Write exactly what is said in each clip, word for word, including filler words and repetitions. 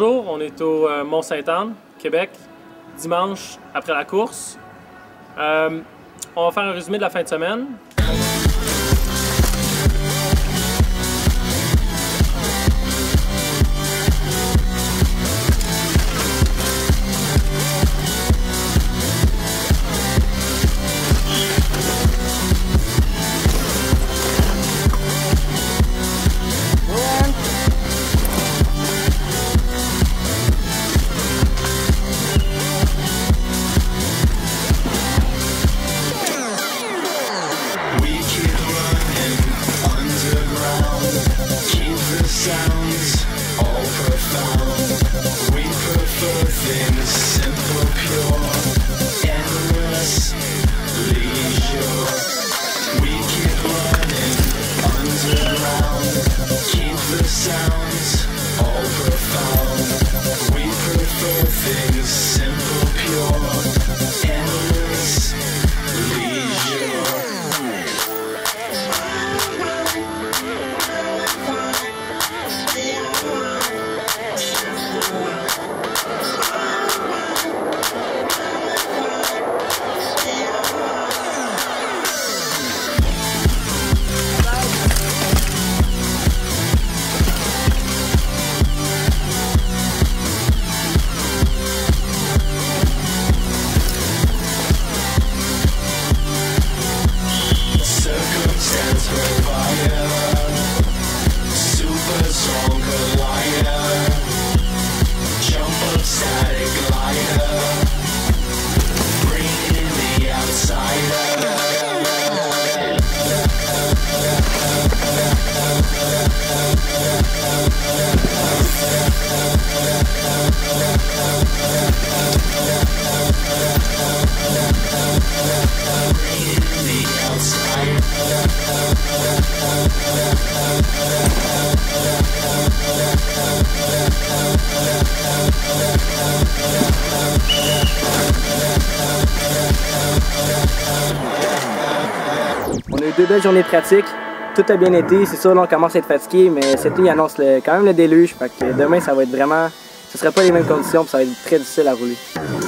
bonjour, on est au euh, Mont-Sainte-Anne, Québec, dimanche après la course. Euh, on va faire un résumé de la fin de semaine. Sounds all profound. We prefer things simple, pure, endless leisure. We keep running underground. Keep the sounds all profound. We prefer things simple, pure, endless leisure. Circumstance provider, super strong collider, jump up static glider, bring in the outsider. On a eu deux belles journées de pratique, tout a bien été, c'est sûr là on commence à être fatigué, mais cette nuit annonce le, quand même le déluge, fait que demain ça va être vraiment, ce sera pas les mêmes conditions, puis ça va être très difficile à rouler.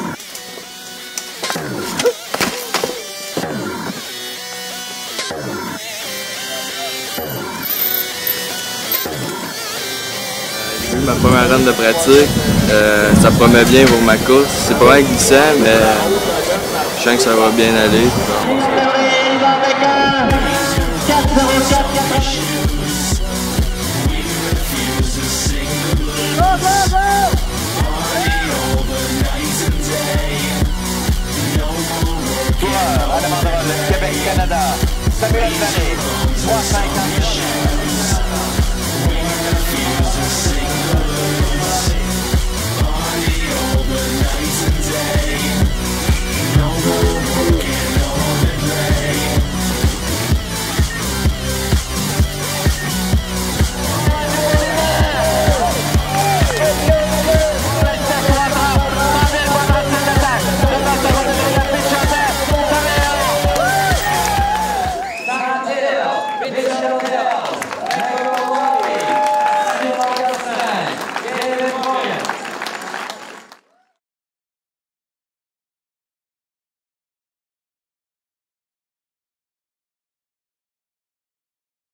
J'ai eu ma première run de pratique, euh, ça promet bien pour ma course, c'est pas mal glissant, mais je sens que ça va bien aller.